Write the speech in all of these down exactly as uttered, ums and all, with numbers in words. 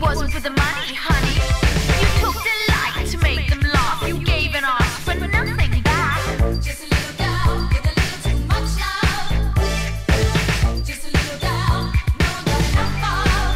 wasn't for the money, honey. You took delight to make them laugh. You gave and asked for nothing back. Just a little down with a little too much love. Just a little down, no, not enough love.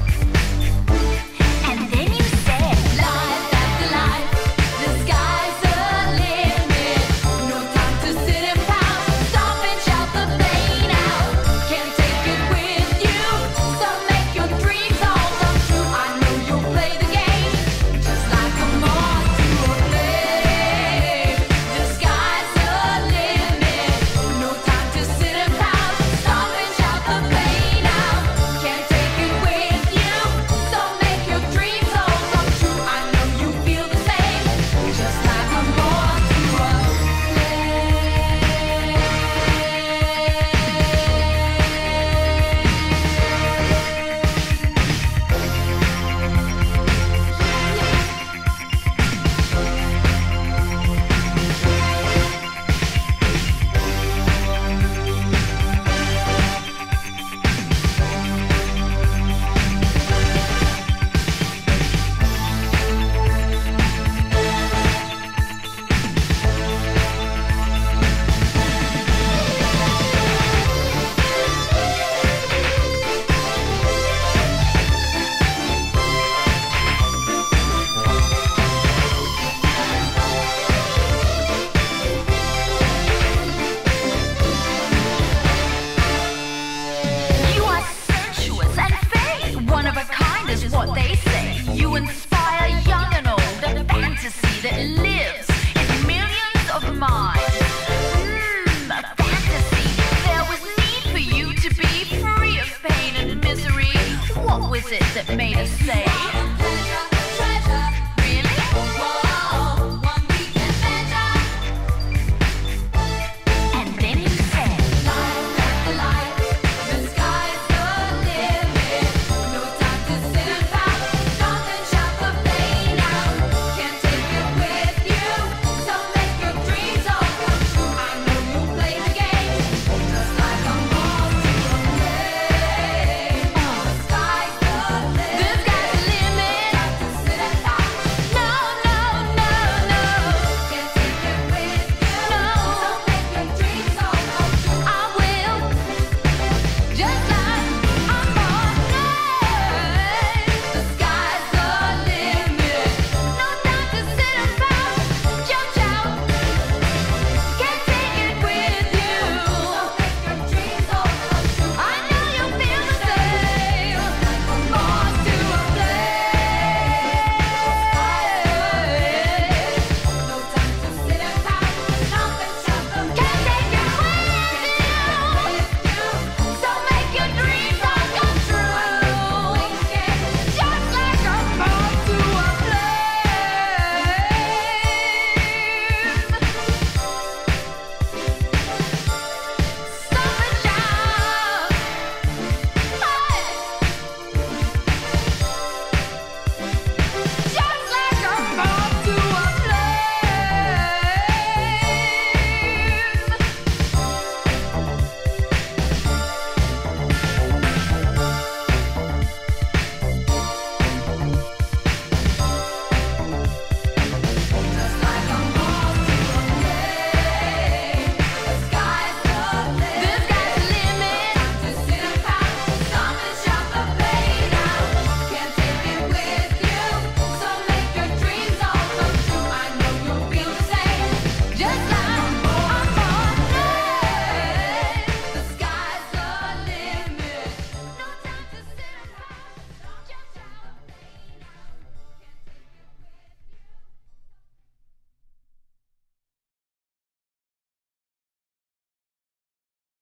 And then you said, life after life, the sky's the limit. No time to sit and pout. Stop and shout the pain out. Can't take it with you, so make your dreams all come true. I know you'll play the game just like a moth to a flame. The sky's the limit. No time to sit and pout. Stop and shout the pain out. Can't take it with you, so make your dreams all come true. I know you feel the same, just like a moth to a You are sensuous and fey, one of a kind is what they say. You inspire young and old, a fantasy that lives in millions of minds. Mmm, a fantasy. There was need for you to be free of pain and misery. What was it that made us say?